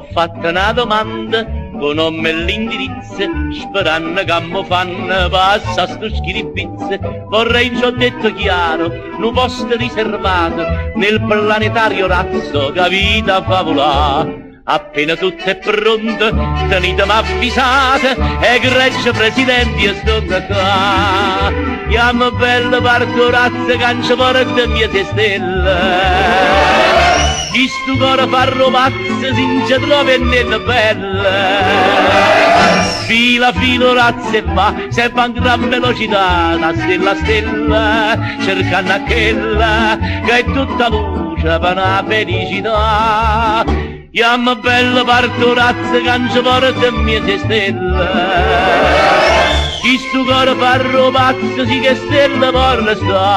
fatto una domanda con nome e l'indirizzo, sperando che mi fanno passa sto schiribizzo. Vorrei ciò detto chiaro, un posto riservato nel planetario razzo che vita favolà. Appena tutto è pronto, tenetemi avvisate, egregio presidenti e sto qua. Chiamo bello parto razzo, cancio forte mie se stelle. Chi stu coro fa robazzo, si non ci trova niente belle. Fila filo razzo e va, sempre a gran velocità, da stella a stella, cercando aquella che è tutta luce per una felicità. Chiamo bello parto razzo, cancio forte mie se stelle. Chi stu coro fa robazzo, sì che stelle vorre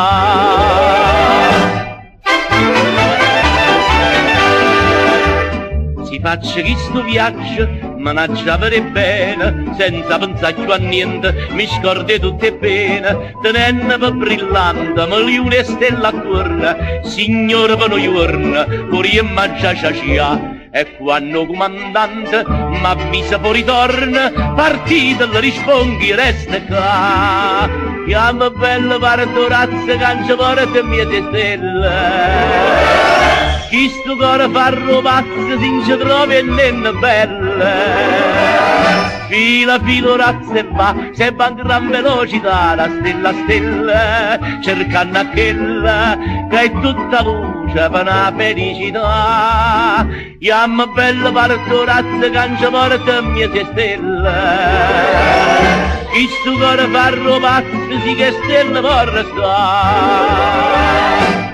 sta. Si faccia chi sto viaggio, managgia per bene, senza pensare più a niente, mi scorde tutte pene, tenendo per brillante, milioni e stelle attorno, signore per noi giorni, corriamo già sciacia. E quando comandante m'avvisa poi ritorna, partita le rispondi, resta qua. Chiamo bello parto razzo, cancio forte mie te stelle. Chi sto coro fa robazzo, si non ci trovi e niente belle. Fila filo razzo e va, sempre a gran velocità, da stella a stella, cercando aquella che è tutta luce per una felicità. Chiamo bello parto razzo, cancio forte mie se stelle. Chi sto coro fa robazzo, sì che stelle vorre sta.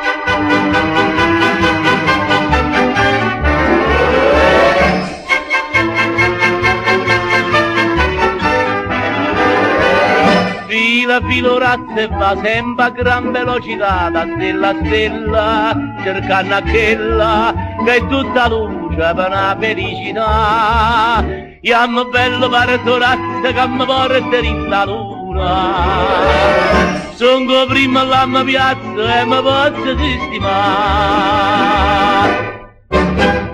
Fila filo razzo e va sempre a gran velocità, da stella a stella, cercando aquella che è tutta luce per una felicità. Chiamo bello parto razzo, che mi porta in la luna. Sono prima alla mia piazza e mi posso sistemare.